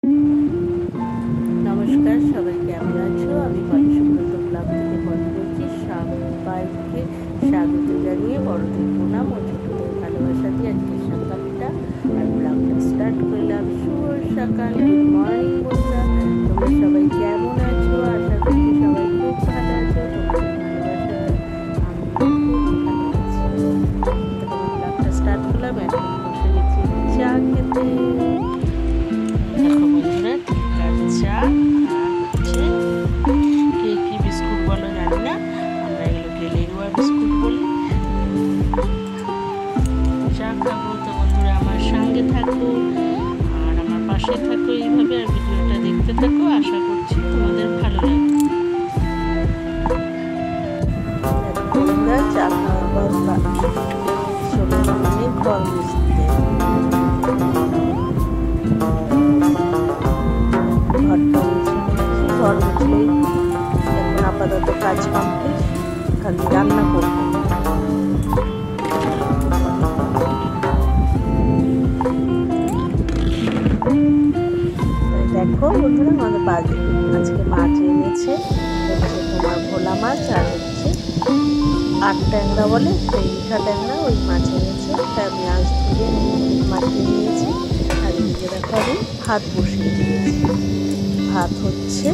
নমস্কার, সবাই কেমন আছো? আমি সুব্রত ব্লগ থেকে বলছি। সবাইকে স্বাগত জানিয়ে বড়দের প্রণাম ও ছোটদের ভালোবাসা দিয়ে আজকের সকালটা আর ব্লগটা স্টার্ট করলাম। শুভ সকাল, গুড মর্নিং বন্ধুরা। তোমরা সবাই কেমন আছো? আশা করছি সবাই খুব ভালো আছো। তোমাদের ভালোবাসাতে আমি খুব ভালো আছি। তোমার ব্লগটা স্টার্ট করলাম। এখন বসে গেছি চা খেতে। দেখো বন্ধুরা, চা আর হচ্ছে কে কি বিস্কুট বলো জানি না, আমরা এগুলোকে লেরুয়া বিস্কুট বলি। চা খাবো। তো বন্ধুরা আমার সঙ্গে থাকো আর আমার পাশে থাকো এইভাবে, আর ভিডিওটা দেখতে থাকো। আশা করছি তোমাদের ভালো লাগবে। বন্ধুরা চা খাওয়ার পর চলে গেলে ঘর মুছতে। ঘর মুছলেই এখন আপাতত কাজ কমপ্লিট, খালি রান্না করবো। দেখো বন্ধুরা, আমাদের বাড়ি আজকে মাছ এনেছে, হচ্ছে তোমার ভোলা মাছ আর হচ্ছে আট ট্যাংরা বলে, সেই মিঠা ট্যাংরা, ওই মাছ এনেছে। তাই আমি আজ থেকে মাখিয়ে নিয়েছি। আর এদিকে দেখো আমি ভাত বসিয়ে দিয়েছি। ভাত হচ্ছে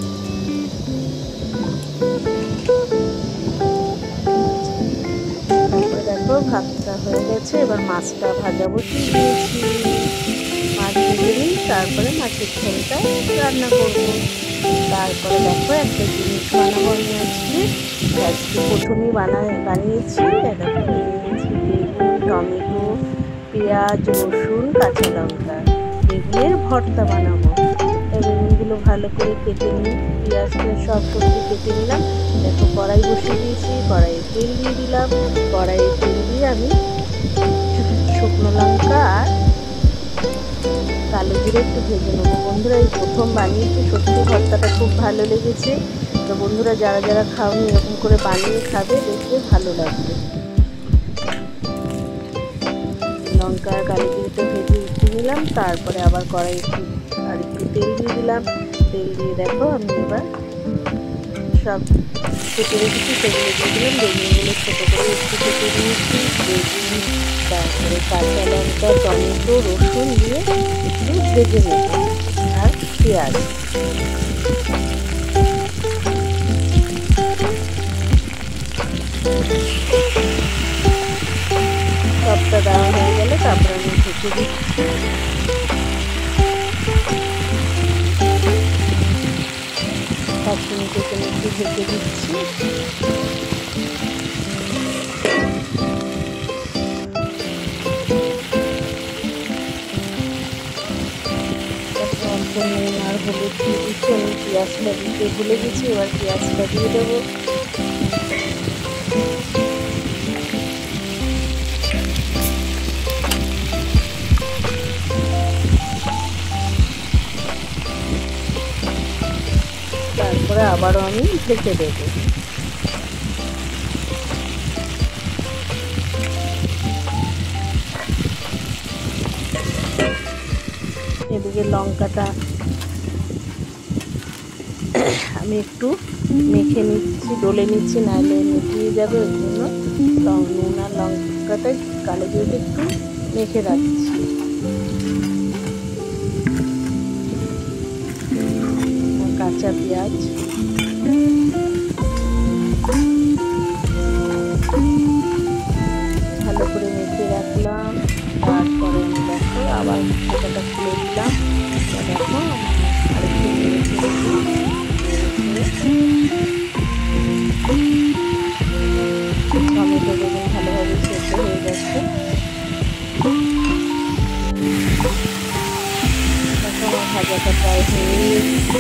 দেখো ভাতটা হয়ে গেছে। এবার মাছটা ভাজা বসিয়ে দিয়েছি। মাছ ভেজে নিই, তারপরে মাছের ঝোলটা রান্না করবো। তারপরে দেখো একটা জিনিস বানাবো আমি আজকে প্রথমেই বানিয়েছি। দেখো নিয়েছি বেগুন, টমেটো, পেঁয়াজ, রসুন, কাঁচা লঙ্কা, বেগুনের ভর্তা বানাবো। বেগুনগুলো ভালো করে কেটে নিই, পেঁয়াজ সব সবজি কেটে নিলাম। দেখো কড়াই বসিয়ে দিয়েছি, কড়াইয়ে তেল দিয়ে দিলাম। কড়াইয়ে তেল দিয়ে আমি শুকনো লঙ্কা আর কালো জিরে একটু ভেজে নেবো। বন্ধুরা এই প্রথম বানিয়েছি, সত্যি ভর্তাটা খুব ভালো লেগেছে। তো বন্ধুরা যারা যারা খাওনি এরকম করে বানিয়ে খাবে, দেখবে ভালো লাগবে। লঙ্কা আর কালো জিরেটা ভেজে উঠিয়ে নিলাম। তারপরে আবার কড়াই আর একটু তেল দিয়ে দিলাম। তেল দিয়ে দেখো আমি এবার সব কেটে রেখেছি সেগুলো দিয়ে দিলাম। বেগুনগুলো ছোটো করে একটু কেটে নিয়েছি। বেগুন, তারপরে কাঁচা লঙ্কা, টমেটো, রসুন দিয়ে একটু ভেজে নেব, আর পেঁয়াজ। সবটা দেওয়া হয়ে গেলে তারপরে আমি ঢেকে দিচ্ছি। পাঁচ মিনিটের জন্য একটু ঢেকে দিচ্ছি। অল্প নুন আর হলুদ দিয়ে দিচ্ছি। আমি পেঁয়াজটা দিতে ভুলে গেছি, এবার পেঁয়াজটা দিয়ে দেবো। তারপরে আবারও আমি ঢেকে দেবো। এদিকে লঙ্কাটা আমি একটু মেখে নিচ্ছি, ডলে নিচ্ছি, নাহলে মিটিয়ে যাবে। ওই জন্য নুন আর লঙ্কাটা কালো জিরে একটু মেখে রাখছি। কাঁচা পেঁয়াজ, ভালো করে মেখে রাখলাম। তারপরে আমি দেখো আবার ঢাকাটা খুলে দিলাম। দেখো আরেকটু টমেটো বেগুন ভালোভাবে সেদ্ধ হয়ে গেছে। দেখো আমার ভাজাটা প্রায় হয়ে এসেছে।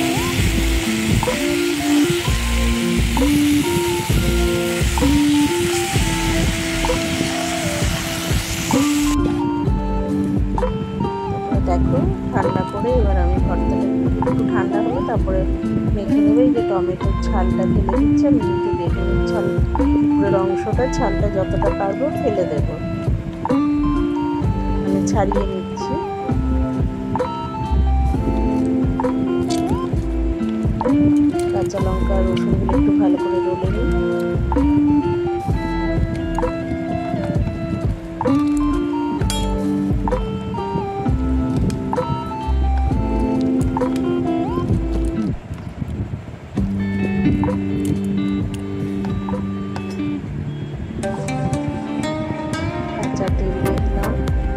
দেখো ঠান্ডা করে এবার আমি ভর্তাটা একটু ঠান্ডা হলো তারপরে মেখে নেবে। এই যে টমেটোর ছালটা ফেলে দিচ্ছি আমি, কিন্তু বেগুনের ছাল উপরের অংশটা, ছালটা যতটা পারবো ফেলে দেবো, মানে ছাড়িয়ে নিচ্ছি। কাঁচা লঙ্কা রসুনগুলো একটু ভালো করে ডলে নিই। কাঁচা তেল দিয়ে দিলাম।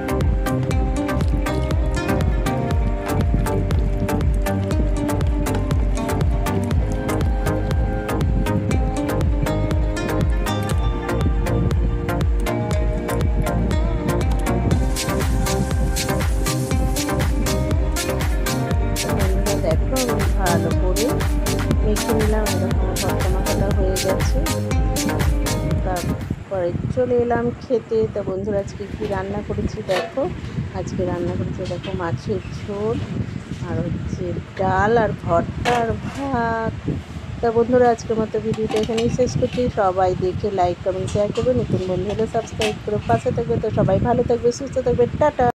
দেখো আমি ভালো করে মেখে নিলাম। এরকম ভর্তা মাখাটা হয়ে গেছে। তারপরে চলে এলাম খেতে। তা বন্ধুরা আজকে কী রান্না করেছি দেখো। আজকে রান্না করেছি দেখো মাছের ঝোল আর হচ্ছে ডাল আর ভর্তা আর ভাত। তা বন্ধুরা আজকের মতো ভিডিওটা এখানেই শেষ করছি। সবাই দেখে লাইক কমেন্ট শেয়ার করবে, নতুন বন্ধু হলে সাবস্ক্রাইব করে পাশে থাকবে। তো সবাই ভালো থাকবে, সুস্থ থাকবে, টাটা।